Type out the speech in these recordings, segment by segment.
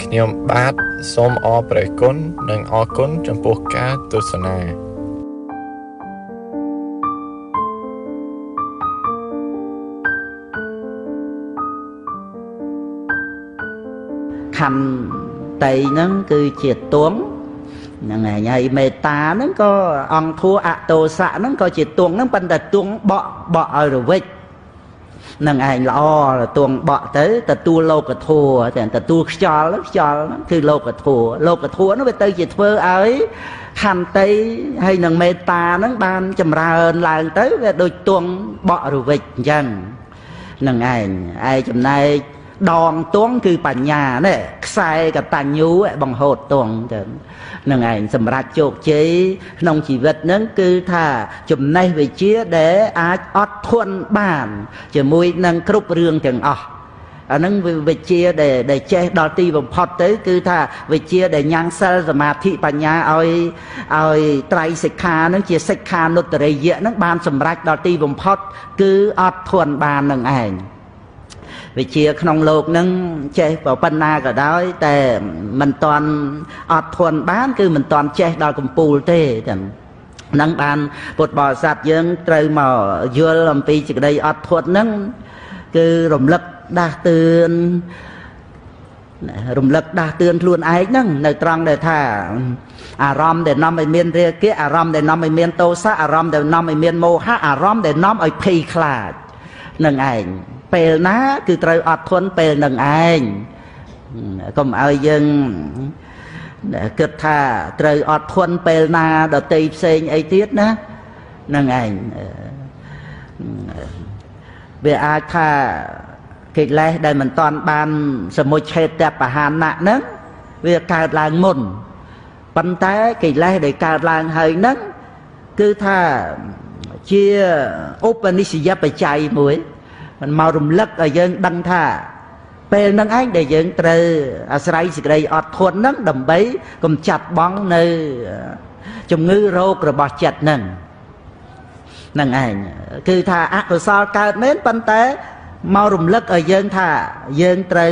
ខ្ញុំបាទសូមអរព្រគុណនិងអរគុណចំពោះការទស្សនាខណ្ឌតីហ្នឹងគឺជាទួងហ្នឹងហើយមេត្តាហ្នឹងក៏អង្គធัวអតោសៈហ្នឹងក៏ជាទួងហ្នឹងប៉ុន្តែទួងបក់ឲ្យរវិចនឹងឯងល្អទួងបក់ទៅទទួលលោកធัวតែទទួលខ្យល់ហ្នឹងគឺលោកធัวហ្នឹងវាទៅជាធ្វើឲ្យខន្តីហើយនឹងមេត្តាហ្នឹងបានចម្រើនឡើងទៅវាដូចទួងបក់រវិចអញ្ចឹងនឹងឯងចំណែកដងទួងគឺបញ្ញានេះខ្សែកតញ្ញូបង្ហូតទួងចឹងនឹងឯងសម្រាប់ជោគជ័យក្នុងជីវិតហ្នឹងគឺថាចំណេះវិជ្ជាដែលអាចអត់ធន់បានជាមួយនឹងគ្រប់រឿងទាំងអស់អាហ្នឹងវិជ្ជាដែលចេះដល់ទីបំផុតទៅគឺថាវិជ្ជាដែលញ៉ាំងសិលសមាធិបញ្ញាឲ្យត្រៃសិក្ខាហ្នឹងជាសិក្ខានុត្តរិយៈហ្នឹងបានសម្រេចដល់ទីបំផុតគឺអត់ធន់បាននឹងឯងវិជាក្នុងលោកហ្នឹងចេះប៉ុណ្ណាក៏ដោយតែមិនតាន់អត់ធន់បានគឺមិនតាន់ចេះដល់កំពូលទេចឹងហ្នឹងបានពុទ្ធបរិស័ទយើងត្រូវមកយល់អំពីសេចក្តីអត់ធន់ហ្នឹងគឺរំលឹកដាស់តឿនខ្លួនឯងហ្នឹងនៅត្រង់ដែលថាអារម្មណ៍ដែលនាំឲ្យមានរាគៈអារម្មណ៍ដែលនាំឲ្យមានទោសៈអារម្មណ៍ដែលនាំឲ្យមានមោហៈអារម្មណ៍ដែលនាំឲ្យភ័យខ្លាចនឹងឯងពេលណាគឺត្រូវអត់ធន់ពេលនឹងឯងកុំឲ្យយើងគិតថាត្រូវអត់ធន់ពេលណាដតីផ្សេងអីទៀតណានឹងឯងវាអាចថាកិលេសដែលមិនតាន់បានសមុច្ឆេតបហានៈហ្នឹងវាកើតឡើងមុនប៉ុន្តែកិលេសដែលកើតឡើងហើយហ្នឹងគឺថាជាឧបនិស្សយបច្ច័យមួយมันមករំលឹកឲ្យយើងដឹងថាពេលហ្នឹងឯងដែលយើងត្រូវអាស្រ័យសេចក្តីអត់ធន់ហ្នឹងដើម្បីកម្ចាត់បង់នៅជំងឺរោគរបស់ចិត្តហ្នឹងឯងគឺថាអកុសលកើតមែនប៉ុន្តែមករំលឹកឲ្យយើងថាយើងត្រូវ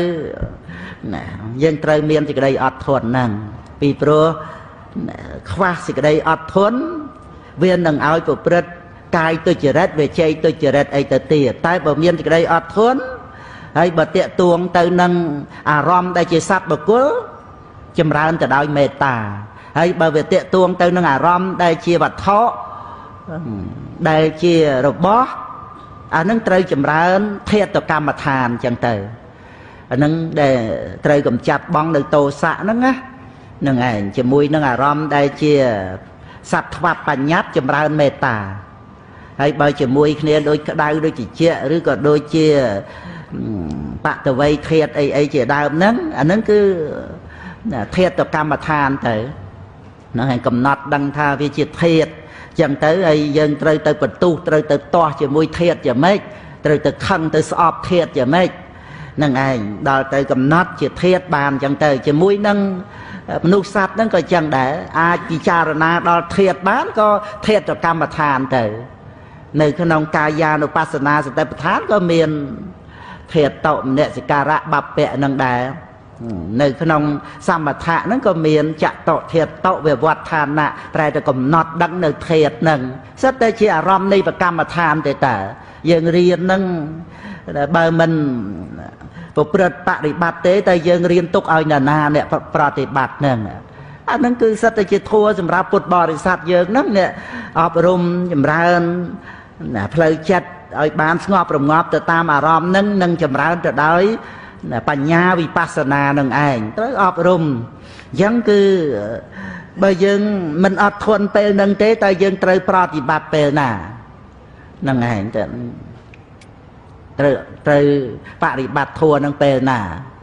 មានសេចក្តីអត់ធន់ហ្នឹងពីព្រោះខ្វះសេចក្តីអត់ធន់វានឹងឲ្យប្រព្រឹត្តកាយទុច្ចរិតវិជ័យទុច្ចរិតអីទៅទៀតតែបើមានសេចក្តីអត់ធន់ហើយបើតាកទួងទៅនឹងអារម្មណ៍ដែលជាសត្វបុគ្គលចម្រើនទៅដោយមេត្តាហើយបើវាតាកទួងទៅនឹងអារម្មណ៍ដែលជាវត្ថុដែលជារបស់អានឹងត្រូវចម្រើនភេទកម្មដ្ឋានអញ្ចឹងទៅអានឹងដែលត្រូវកម្ចាត់បង់នៅទោសៈហ្នឹងណានឹងឯងជាមួយនឹងអារម្មណ៍ដែលជាសត្វថ្វាប់បញ្ញត្តិចម្រើនមេត្តាហើយបើជាមួយគ្នាដូចក្តៅដូចជាឬក៏ដូចជាបតវ័យធាតុអីជាដើមហ្នឹងអាហ្នឹងគឺធាតុកម្មដ្ឋានទៅហ្នឹងហើយកំណត់ដឹងថាវាជាធាតុចឹងទៅហើយយើងត្រូវទៅបន្ទុះត្រូវទៅទាស់ជាមួយធាតុយ៉ាងម៉េចត្រូវទៅខឹងទៅស្អប់ធាតុយ៉ាងម៉េចហ្នឹងឯងដល់ទៅកំណត់ជាធាតុបានចឹងទៅជាមួយនឹងមនុស្សសត្វហ្នឹងក៏ចឹងដែរអាចពិចារណាដល់ធាតុបានក៏ធាតុកម្មដ្ឋានទៅនៅក្នុងកាយានុបស្សនាសតិប្បដ្ឋានក៏មានធាតុមនសិការៈបពៈនឹងដែរនៅក្នុងសមថៈហ្នឹងក៏មានចតុធាតុវិវត្តឋានៈប្រែទៅកំណត់ដឹងនៅធាតុហ្នឹងសិតតែជាអារម្មណ៍នៃបកម្មដ្ឋានទេតើយើងរៀនហ្នឹងបើមិនប្រព្រឹត្តបរិបត្តិទេតែយើងរៀនទុកឲ្យណាអ្នកប្រតិបត្តិហ្នឹងអាហ្នឹងគឺសិតតែជាធัวសម្រាប់ពុទ្ធបរិស័ទយើងហ្នឹងអ្នកអប់រំចម្រើនផ្លូវចិត្តឲ្យបានស្ងប់រងាប់ទៅតាមអារម្មណ៍ហ្នឹងនឹងចម្រើនទៅដោយបញ្ញាវិបស្សនានឹងឯងត្រូវអប់រំអញ្ចឹងគឺបើយើងមិនអត់ធន់ពេលហ្នឹងទេតែយើងត្រូវប្រតិបត្តិពេលណាហ្នឹងឯងត្រូវបរិបត្តិធัวនឹងពេលណា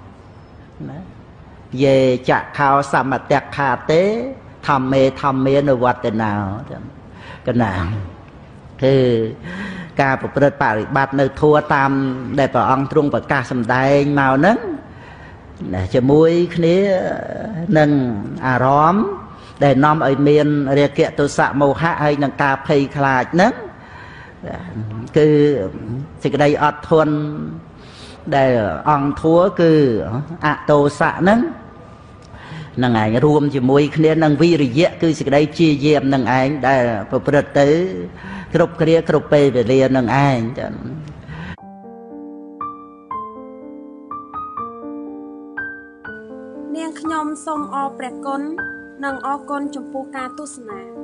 យេចខោសមតក្ខាទេធម្មេនវត្តនោកណាគឺការប្រព្រឹត្តបរិបត្តិនៅធัวតាមដែលព្រះអង្គទ្រង់ប្រកាសសម្ដែងមកហ្នឹងជាមួយគ្នានឹងអារម្មណ៍ដែលនាំឲ្យមានរាគៈទោសៈមោហៈហើយនឹងការភ័យខ្លាចហ្នឹងគឺសេចក្តីអត់ធន់ដែលអង្គធัวគឺអតោសៈហ្នឹង năng ảnh rùm chỉ mùi kia năng vi rì dẹ cứ sẽ đây chia dẹp năng ảnh đã phật bật tới khúc kia khúc bê về liền năng ảnh នាងខ្ញុំសូមអរព្រះគុណនិងអរគុណចំពោះការទស្សនា